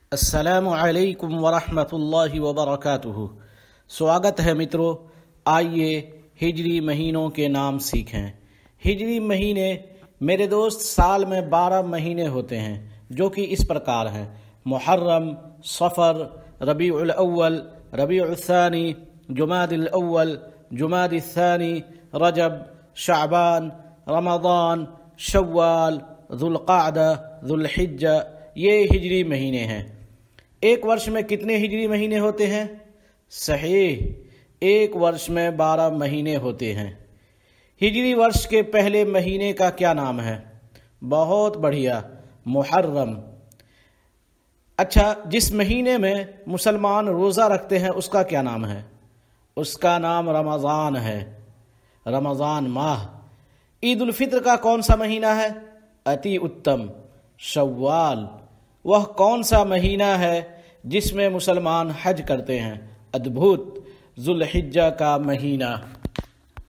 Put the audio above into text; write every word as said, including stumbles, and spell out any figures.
السلام علیکم ورحمۃ اللہ وبرکاتہ۔ سواگت ہے مترو، آئیے ہجری مہینوں کے نام سیکھیں۔ ہجری مہینے میرے دوست سال میں بارہ مہینے ہوتے ہیں، جو کہ اس پرکار ہیں: محرم، صفر، ربیع الاول، ربیع الثانی، جمادی الاول، جمادی الثانی، رجب، شعبان، رمضان، شوال، ذوالقعدہ، ذوالحجہ۔ یہ ہجری مہینے ہیں۔ ایک ورش میں کتنے ہجری مہینے ہوتے ہیں؟ صحیح، ایک ورش میں بارہ مہینے ہوتے ہیں۔ ہجری ورش کے پہلے مہینے کا کیا نام ہے؟ بہت بڑھیا، محرم۔ اچھا، جس مہینے میں مسلمان روزہ رکھتے ہیں اس کا کیا نام ہے؟ اس کا نام رمضان ہے، رمضان ماہ۔ عید الفطر کا کون سا مہینہ ہے؟ اتی اتم، شوال۔ وہ کون سا مہینہ ہے جس میں مسلمان حج کرتے ہیں؟ ادبھت، ذوالحجہ کا مہینہ۔